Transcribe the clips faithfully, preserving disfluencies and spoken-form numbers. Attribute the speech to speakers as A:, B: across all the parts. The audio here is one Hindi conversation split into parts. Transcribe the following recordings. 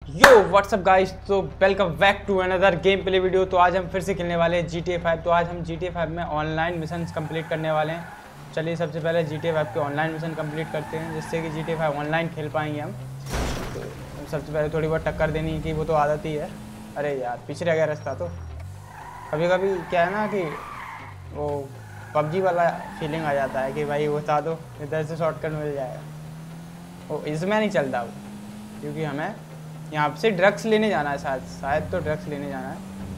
A: यो व्हाट्सअप गाइस, तो welcome back to another game play video. तो आज हम फिर से खेलने वाले हैं जी टी ए फाइव। तो आज हम जी टी ए फाइव में ऑनलाइन मिशन कंप्लीट करने वाले हैं। चलिए सबसे पहले जी टी ए फाइव के ऑनलाइन मिशन कंप्लीट करते हैं, जिससे कि G T A five online खेल पाएंगे हम। तो सबसे पहले थोड़ी बहुत टक्कर देनी की वो तो आदत ही है। अरे यार पीछे रह गया रास्ता। तो कभी कभी क्या है ना कि वो पबजी वाला फीलिंग आ जाता है कि भाई बता दो इधर से शॉर्टकट मिल जाएगा। वो इसमें नहीं चलता वो, क्योंकि हमें यहाँ से ड्रग्स लेने जाना है। शायद शायद तो ड्रग्स लेने जाना है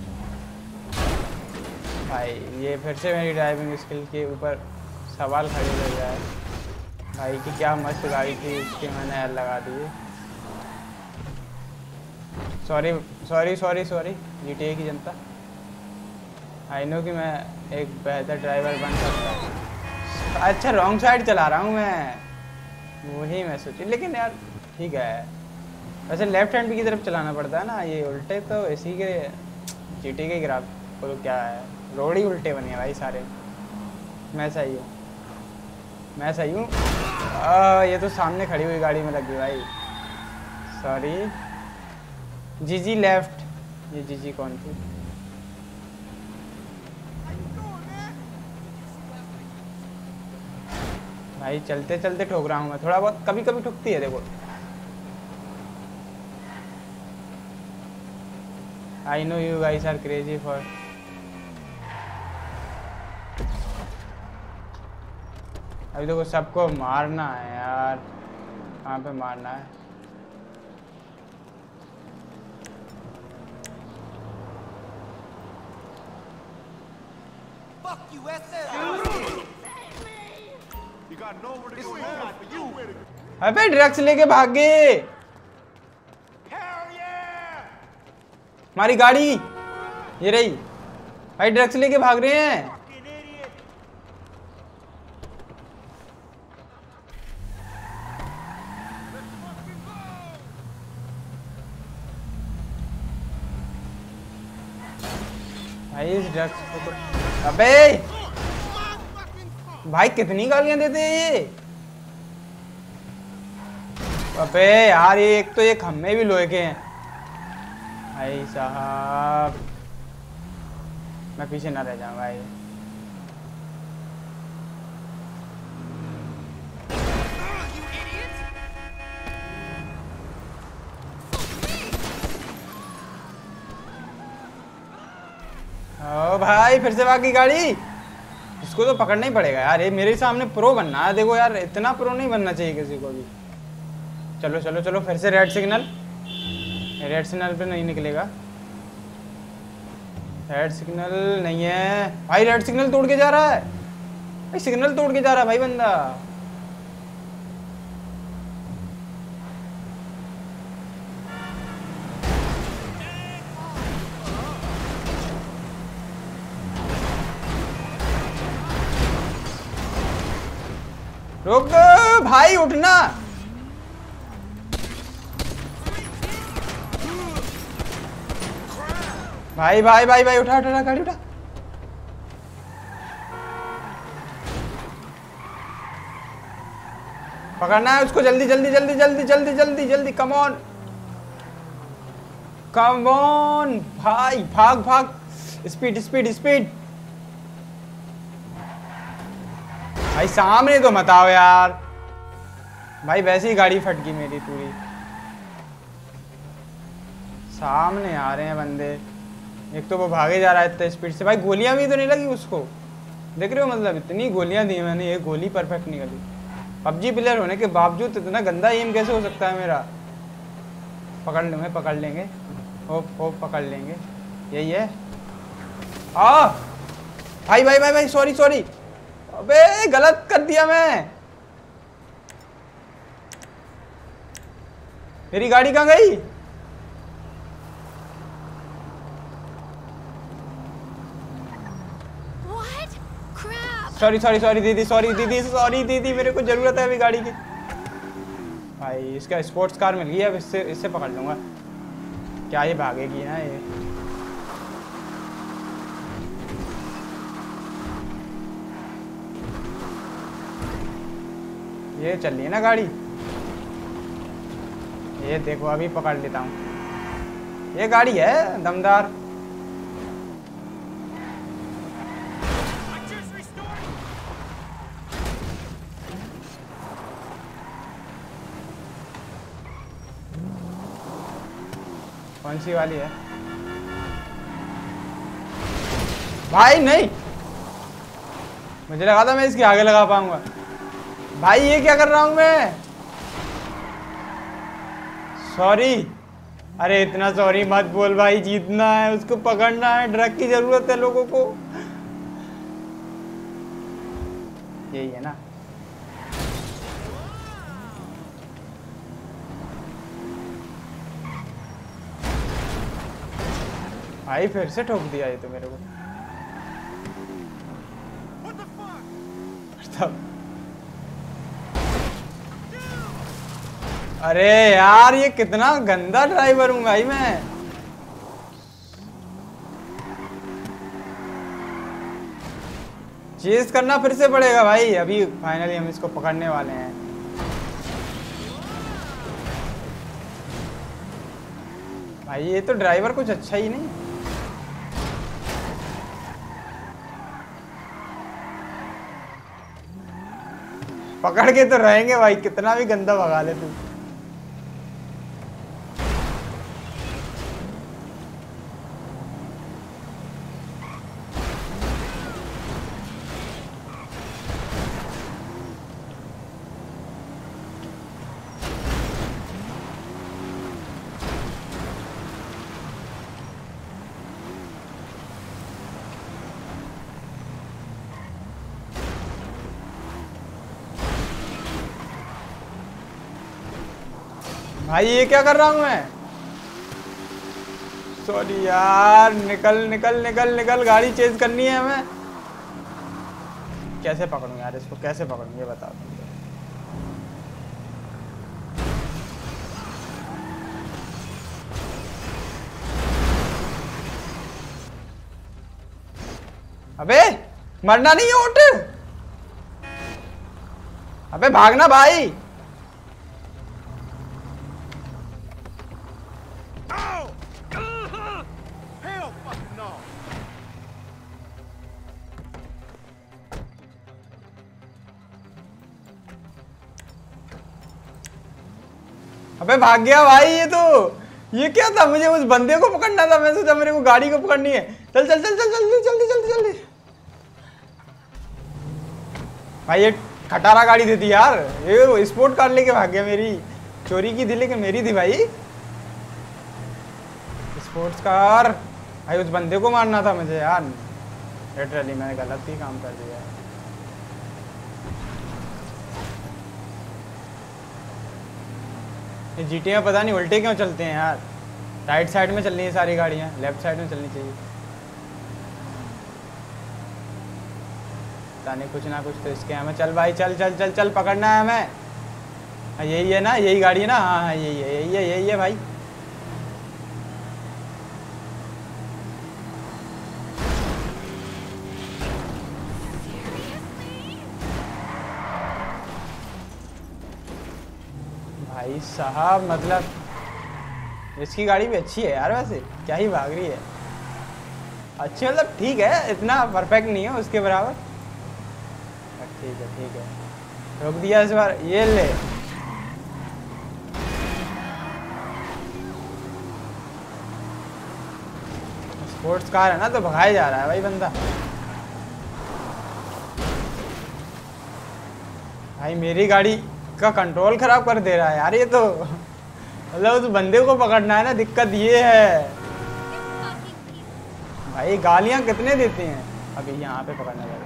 A: भाई। ये फिर से मेरी ड्राइविंग स्किल के ऊपर सवाल खड़े हो गया है भाई कि क्या मस्त गाड़ी थी, उसके मैंने यार लगा दी। Sorry sorry sorry sorry G T A की जनता। आई नो कि मैं एक बेहतर ड्राइवर बन सकता हूँ। अच्छा रॉन्ग साइड चला रहा हूँ मैं, वही मैं सोची। लेकिन यार ठीक है, वैसे लेफ्ट हैंड की तरफ चलाना पड़ता है ना। ये उल्टे तो इसी के जी टी ए के ग्राफ तो क्या है, रोड ही उल्टे बने हैं भाई सारे। मैं सही हूँ, मैं सही हूँ। ये तो सामने खड़ी हुई गाड़ी में लग गई भाई। सॉरी जी जी लेफ्ट। ये जी जी कौन थी? भाई चलते चलते ठोक रहा हूँ मैं, थोड़ा बहुत कभी कभी ठुकती है देखो। I know you guys are crazy for अभी देखो सबको मारना है यार। कहाँ पे मारना है?
B: Fuck you, S L. You got nowhere to go. You got for you.
A: अबे ड्रग्स लेके भाग गए। हमारी गाड़ी ये रही भाई, ड्रग्स लेके भाग रहे हैं। भाई इस ड्रग्स को तो अबे भाई कितनी गालियां देते हैं ये। अबे यार ये एक तो ये खम्भे भी लोहे के हैं भाई साहब। मैं पीछे ना रह जाऊं भाई। ओ भाई फिर से भागी गाड़ी। इसको तो पकड़ना ही पड़ेगा यार। ये मेरे सामने प्रो बनना है। देखो यार इतना प्रो नहीं बनना चाहिए किसी को भी। चलो चलो चलो फिर से रेड सिग्नल। रेड सिग्नल पे नहीं निकलेगा। रेड सिग्नल नहीं है भाई। रेड सिग्नल तोड़ के जा रहा है भाई। सिग्नल तोड़ के जा रहा है भाई बंदा। रुक भाई, उठना भाई भाई भाई भाई उठा उठा गाड़ी उठा। पकड़ना है उसको। जल्दी जल्दी जल्दी जल्दी जल्दी जल्दी जल्दी। कम ऑन कम ऑन भाई, भाग भाग। Speed speed speed. भाई सामने तो मत आओ यार भाई, वैसे ही गाड़ी फट गई मेरी पूरी। सामने आ रहे हैं बंदे। एक तो वो भागे जा रहा है इतने स्पीड से भाई। गोलियां भी तो नहीं लगी उसको, देख रहे हो? मतलब इतनी गोलियां दी मैंने, ये गोली परफेक्ट निकली। पबजी प्लेयर होने के बावजूद इतना गंदा एम कैसे हो सकता है मेरा? पकड़ लेंगे पकड़ लेंगे होप होप पकड़ लेंगे। यही है। आ भाई भाई भाई भाई सॉरी सॉरी। अबे गलत कर दिया मैं। मेरी गाड़ी कहाँ गई? सॉरी सॉरी सॉरी दीदी, सॉरी दीदी, सॉरी दीदी। मेरे को जरूरत है अभी गाड़ी की भाई। इसका स्पोर्ट्स कार मिल गई है, अब इससे इससे पकड़ लूंगा। क्या ये भागेगी ना ये? ये चल रही है ना गाड़ी। ये देखो अभी पकड़ लेता हूँ। ये गाड़ी है दमदार। कौन सी वाली है भाई? नहीं, मुझे लगा था मैं इसके आगे लगा पाऊंगा। भाई ये क्या कर रहा हूं मैं? सॉरी। अरे इतना सॉरी मत बोल भाई, जीतना है, उसको पकड़ना है, ड्रग की जरूरत है लोगों को। यही है ना। भाई फिर से ठोक दिया ये तो मेरे को। तब अरे यार ये कितना गंदा ड्राइवर हूँ भाई मैं। चेस करना फिर से पड़ेगा भाई। अभी फाइनली हम इसको पकड़ने वाले हैं। भाई ये तो ड्राइवर कुछ अच्छा ही नहीं। पकड़ के तो रहेंगे भाई, कितना भी गंदा भगा ले तू। भाई ये क्या कर रहा हूँ मैं? सॉरी यार। निकल निकल निकल निकल, गाड़ी चेंज करनी है हमें। कैसे पकड़ूं यार इसको, कैसे पकड़ूं ये बताओ। अबे मरना नहीं है, उठ। अबे भागना भाई। अबे भाग गया भाई ये तो। ये क्या था? मुझे उस बंदे को पकड़ना था। मैं सोचा मेरे को गाड़ी को पकड़नी है। चल चल चल चल जल्दी जल्दी जल्दी जल्दी। भाई ये खटारा गाड़ी देती यार। ये स्पोर्ट कार लेके भाग गया। मेरी चोरी की थी लेकिन मेरी थी भाई स्पोर्ट्स कार। भाई उस बंदे को मारना था मुझे यार। लिटरली मैंने गलत ही काम कर दिया। ये जीटी में पता नहीं उल्टे क्यों चलते हैं यार। राइट साइड में चलनी है सारी गाड़ियाँ, लेफ्ट साइड में चलनी चाहिए। पता नहीं कुछ ना कुछ तो इसके हमें। चल भाई चल चल चल चल, पकड़ना है हमें। हाँ यही है ना, यही गाड़ी है ना। हाँ हाँ यही है यही है यही है भाई। भाई साहब मतलब इसकी गाड़ी भी अच्छी है यार। वैसे क्या ही भाग रही है। अच्छी मतलब ठीक है, इतना परफेक्ट नहीं है उसके बराबर। ठीक है ठीक है, रोक दिया इस बार। ये ले स्पोर्ट्स कार है ना तो भगाया जा रहा है भाई बंदा। भाई मेरी गाड़ी का कंट्रोल खराब कर दे रहा है यार ये तो। मतलब उस बंदे को पकड़ना है ना, दिक्कत ये है। भाई गालियां कितने देते हैं। अभी यहाँ पे पकड़ना पड़ेगा।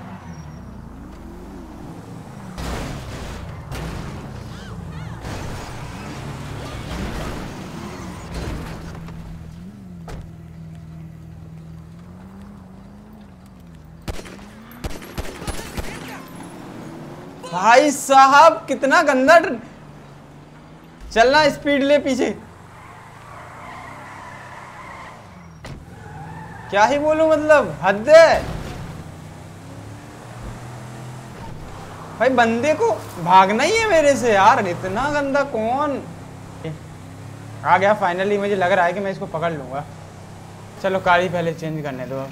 A: भाई साहब कितना गंदा चलना। स्पीड ले पीछे। क्या ही बोलूं, मतलब हद है। भाई बंदे को भागना ही है मेरे से यार। इतना गंदा कौन। आ गया फाइनली। मुझे लग रहा है कि मैं इसको पकड़ लूँगा। चलो गाड़ी पहले चेंज करने दो।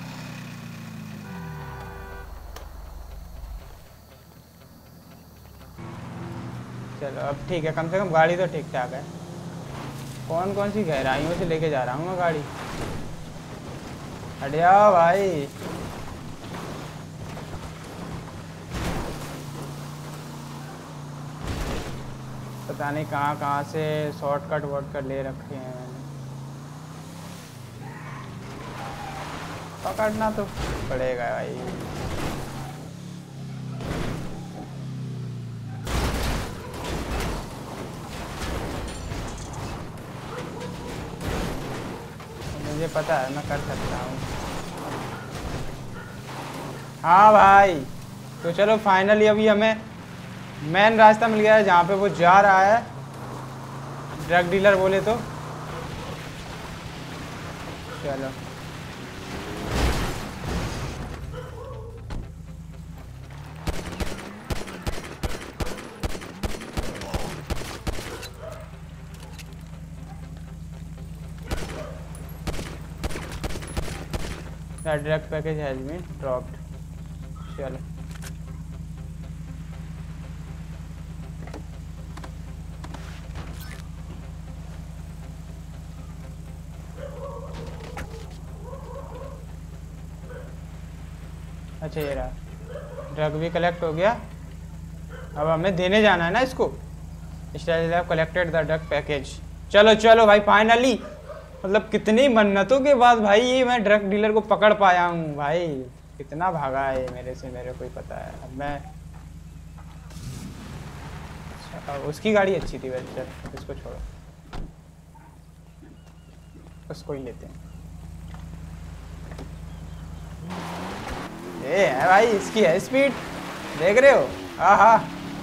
A: चलो अब ठीक है, कम से कम गाड़ी तो ठीक ठाक है। कौन कौन सी गहराइयों से लेके जा रहा हूँ मैं गाड़ी। हट जाओ भाई। पता नहीं कहाँ कहाँ से शॉर्टकट वॉर्टकट ले रखे हैं मैंने। पकड़ना तो पड़ेगा भाई। मुझे पता है मैं कर सकता हूँ। हाँ भाई तो चलो फाइनली अभी हमें मेन रास्ता मिल गया है जहाँ पे वो जा रहा है, ड्रग डीलर बोले तो। चलो drug package has been dropped. चलो अच्छा ये रहा, ड्रग भी कलेक्ट हो गया। अब हमें देने जाना है ना इसको। Style collected the drug package. चलो चलो भाई फाइनली, मतलब कितनी मन्नतों के बाद भाई ये मैं ड्रग डीलर को पकड़ पाया हूँ भाई। कितना भागा है मेरे से, मेरे को ही पता है। अब मैं अच्छा, उसकी गाड़ी अच्छी थी वैसे। चल इसको छोड़ो, उसको ही लेते हैं। ये है भाई, इसकी है स्पीड, देख रहे हो। हाँ हाँ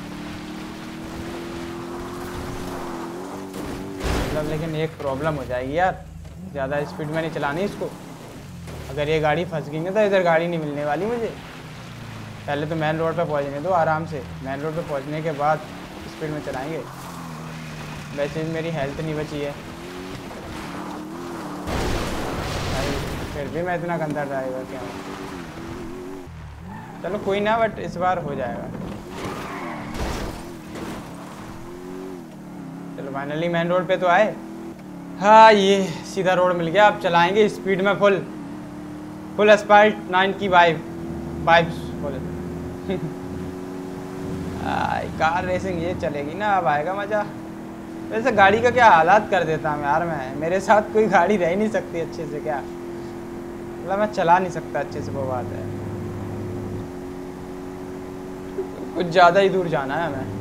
A: मतलब लेकिन एक प्रॉब्लम हो जाएगी यार, ज़्यादा स्पीड में नहीं चलानी इसको। अगर ये गाड़ी फंस गई ना तो इधर गाड़ी नहीं मिलने वाली मुझे। पहले तो मेन रोड पे पहुंचने दो आराम से। मेन रोड पे पहुंचने के बाद स्पीड में चलाएंगे। वैसे मेरी हेल्थ नहीं बची है भाई, फिर भी मैं इतना गंदा ड्राइवर क्या हूँ। चलो कोई ना, बट इस बार हो जाएगा। चलो फाइनली मेन रोड पे तो आए। हाँ ये सीधा रोड मिल गया। अब चलाएंगे स्पीड में फुल फुल स्पाइट नाइन की वाइब वाइब्स बोले कार रेसिंग ये चलेगी ना, अब आएगा मज़ा। वैसे गाड़ी का क्या हालात कर देता हूँ यार मैं। मेरे साथ कोई गाड़ी रह नहीं सकती अच्छे से क्या, मतलब मैं चला नहीं सकता अच्छे से, वो बात है। कुछ ज़्यादा ही दूर जाना है हमें।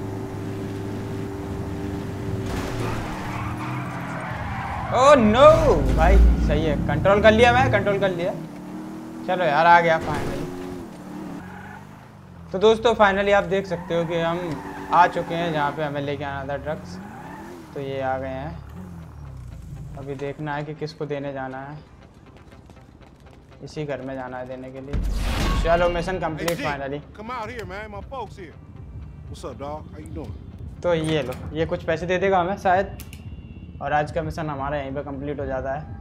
A: ओह नो भाई, सही है, कंट्रोल कर लिया मैं, कंट्रोल कर लिया। चलो यार आ गया फाइनली। तो दोस्तों फाइनली आप देख सकते हो कि हम आ चुके हैं जहाँ पे हमें लेके आना था ड्रग्स। तो ये आ गए हैं। अभी देखना है कि किसको देने जाना है। इसी घर में जाना है देने के लिए। चलो मिशन कंप्लीट फाइनली। तो ये लो, ये कुछ पैसे दे देगा हमें शायद, और आज का मिशन हमारा यहीं पे कंप्लीट हो जाता है।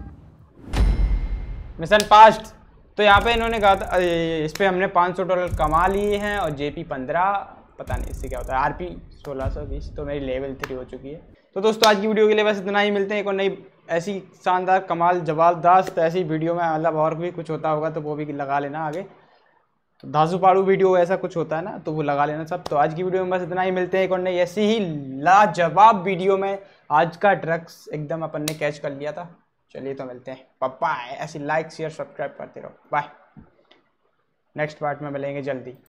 A: Mission passed. तो यहाँ पे इन्होंने कहा था इस पे हमने पाँच सौ डॉलर कमा लिए हैं और जेपी पंद्रह, पता नहीं इससे क्या होता है, आरपी सोलह सौ बीस। तो मेरी लेवल थ्री हो चुकी है। तो दोस्तों आज की वीडियो के लिए बस इतना ही। मिलते हैं एक और नई ऐसी शानदार कमाल जबरदस्त ऐसी वीडियो में। मतलब और भी कुछ होता होगा तो वो भी लगा लेना आगे। तो धासू पाड़ू वीडियो ऐसा कुछ होता है ना, तो वो लगा लेना सब। तो आज की वीडियो में बस इतना ही। मिलते हैं एक और नई ऐसी ही लाजवाब वीडियो में। आज का ड्रग्स एकदम अपन ने कैच कर लिया था। चलिए तो मिलते हैं, बाय। ऐसी लाइक शेयर सब्सक्राइब करते रहो। बाय। नेक्स्ट पार्ट में मिलेंगे जल्दी।